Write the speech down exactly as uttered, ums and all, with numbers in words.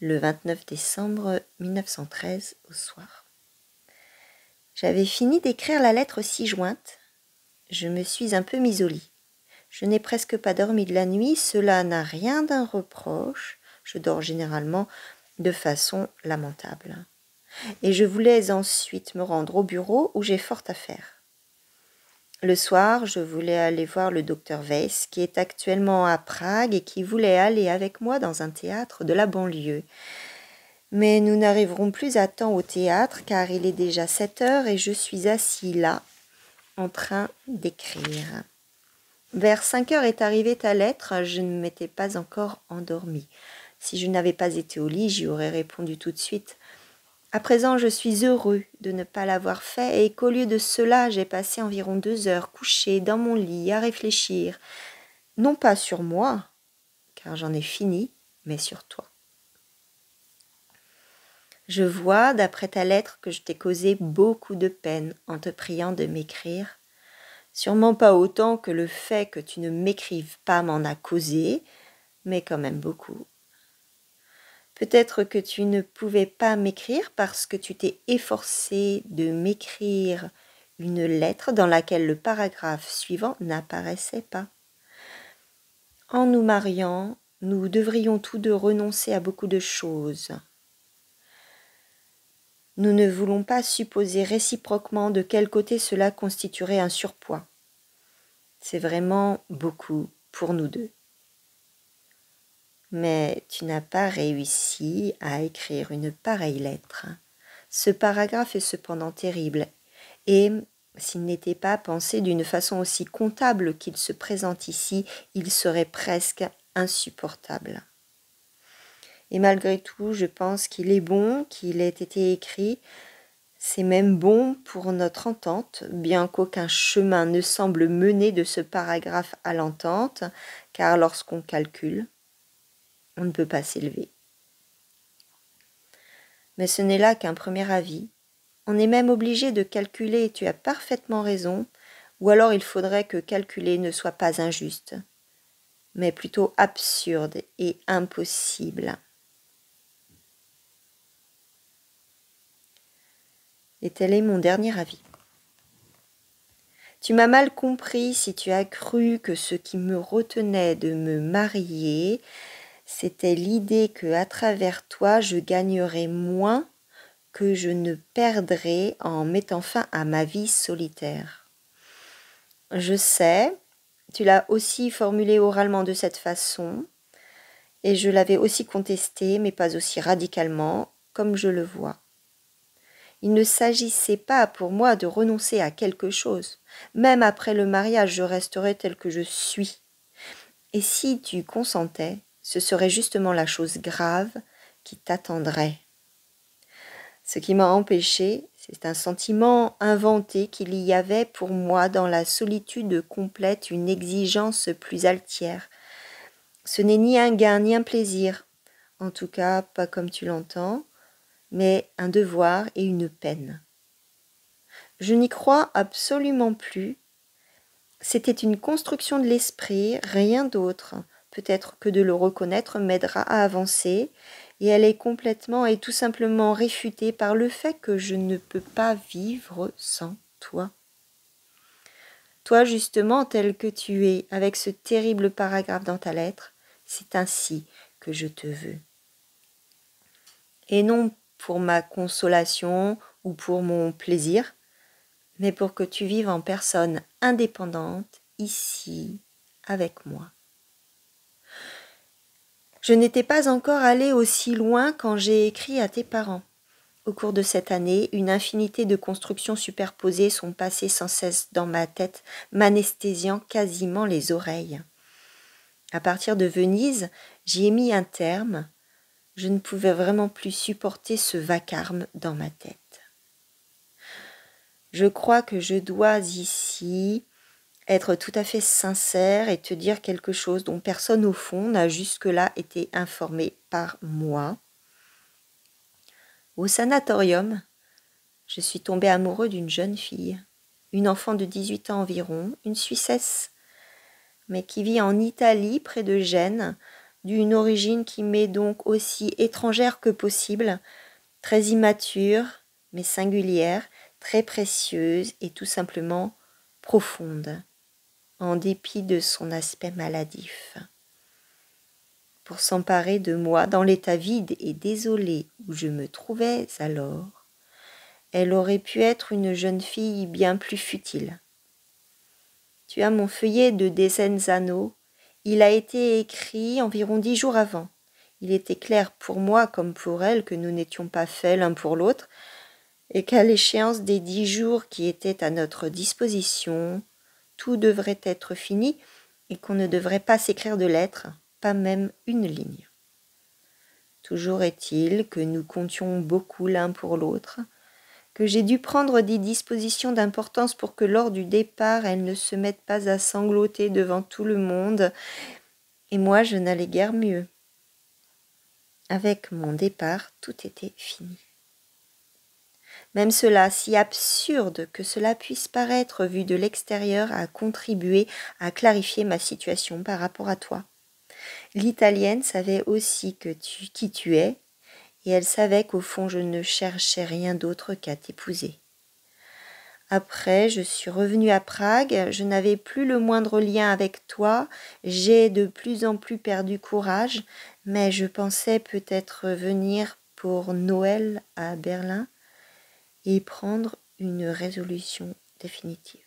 le vingt-neuf décembre mille neuf cent treize au soir. J'avais fini d'écrire la lettre ci-jointe. Je me suis un peu mise au lit. Je n'ai presque pas dormi de la nuit, cela n'a rien d'un reproche. Je dors généralement de façon lamentable. Et je voulais ensuite me rendre au bureau où j'ai fort à faire. Le soir, je voulais aller voir le docteur Weiss, qui est actuellement à Prague et qui voulait aller avec moi dans un théâtre de la banlieue. Mais nous n'arriverons plus à temps au théâtre car il est déjà sept heures et je suis assis là, en train d'écrire. Vers cinq heures est arrivée ta lettre, je ne m'étais pas encore endormie. Si je n'avais pas été au lit, j'y aurais répondu tout de suite. À présent, je suis heureux de ne pas l'avoir fait et qu'au lieu de cela, j'ai passé environ deux heures couchée dans mon lit à réfléchir, non pas sur moi, car j'en ai fini, mais sur toi. Je vois, d'après ta lettre, que je t'ai causé beaucoup de peine en te priant de m'écrire. Sûrement pas autant que le fait que tu ne m'écrives pas m'en a causé, mais quand même beaucoup. Peut-être que tu ne pouvais pas m'écrire parce que tu t'es efforcé de m'écrire une lettre dans laquelle le paragraphe suivant n'apparaissait pas. En nous mariant, nous devrions tous deux renoncer à beaucoup de choses. Nous ne voulons pas supposer réciproquement de quel côté cela constituerait un surpoids. C'est vraiment beaucoup pour nous deux. Mais tu n'as pas réussi à écrire une pareille lettre. Ce paragraphe est cependant terrible, et s'il n'était pas pensé d'une façon aussi comptable qu'il se présente ici, il serait presque insupportable. Et malgré tout, je pense qu'il est bon qu'il ait été écrit. C'est même bon pour notre entente, bien qu'aucun chemin ne semble mener de ce paragraphe à l'entente, car lorsqu'on calcule, on ne peut pas s'élever. Mais ce n'est là qu'un premier avis. On est même obligé de calculer, tu as parfaitement raison, ou alors il faudrait que calculer ne soit pas injuste, mais plutôt absurde et impossible. Et tel est mon dernier avis. Tu m'as mal compris si tu as cru que ce qui me retenait de me marier, c'était l'idée que à travers toi, je gagnerais moins que je ne perdrais en mettant fin à ma vie solitaire. Je sais, tu l'as aussi formulé oralement de cette façon, et je l'avais aussi contesté, mais pas aussi radicalement, comme je le vois. Il ne s'agissait pas pour moi de renoncer à quelque chose. Même après le mariage, je resterais tel que je suis. Et si tu consentais, ce serait justement la chose grave qui t'attendrait. Ce qui m'a empêché, c'est un sentiment inventé qu'il y avait pour moi dans la solitude complète une exigence plus altière. Ce n'est ni un gain ni un plaisir, en tout cas pas comme tu l'entends, mais un devoir et une peine. Je n'y crois absolument plus. C'était une construction de l'esprit, rien d'autre. Peut-être que de le reconnaître m'aidera à avancer, et elle est complètement et tout simplement réfutée par le fait que je ne peux pas vivre sans toi. Toi, justement, tel que tu es, avec ce terrible paragraphe dans ta lettre, c'est ainsi que je te veux. Et non pour ma consolation ou pour mon plaisir, mais pour que tu vives en personne indépendante, ici, avec moi. Je n'étais pas encore allée aussi loin quand j'ai écrit à tes parents. Au cours de cette année, une infinité de constructions superposées sont passées sans cesse dans ma tête, m'anesthésiant quasiment les oreilles. À partir de Venise, j'y ai mis un terme. Je ne pouvais vraiment plus supporter ce vacarme dans ma tête. Je crois que je dois ici être tout à fait sincère et te dire quelque chose dont personne au fond n'a jusque-là été informé par moi. Au sanatorium, je suis tombée amoureux d'une jeune fille, une enfant de dix-huit ans environ, une Suissesse, mais qui vit en Italie près de Gênes, d'une origine qui m'est donc aussi étrangère que possible, très immature, mais singulière, très précieuse et tout simplement profonde, en dépit de son aspect maladif. Pour s'emparer de moi dans l'état vide et désolé où je me trouvais alors, elle aurait pu être une jeune fille bien plus futile. Tu as mon feuillet de Desenzano. Il a été écrit environ dix jours avant. Il était clair pour moi comme pour elle que nous n'étions pas faits l'un pour l'autre, et qu'à l'échéance des dix jours qui étaient à notre disposition, tout devrait être fini et qu'on ne devrait pas s'écrire de lettres, pas même une ligne. Toujours est-il que nous comptions beaucoup l'un pour l'autre, que j'ai dû prendre des dispositions d'importance pour que lors du départ elle ne se mette pas à sangloter devant tout le monde, et moi je n'allais guère mieux. Avec mon départ, tout était fini. Même cela, si absurde que cela puisse paraître vu de l'extérieur, a contribué à clarifier ma situation par rapport à toi. L'Italienne savait aussi que tu, qui tu es, et elle savait qu'au fond je ne cherchais rien d'autre qu'à t'épouser. Après, je suis revenue à Prague, je n'avais plus le moindre lien avec toi, j'ai de plus en plus perdu courage, mais je pensais peut-être venir pour Noël à Berlin et prendre une résolution définitive.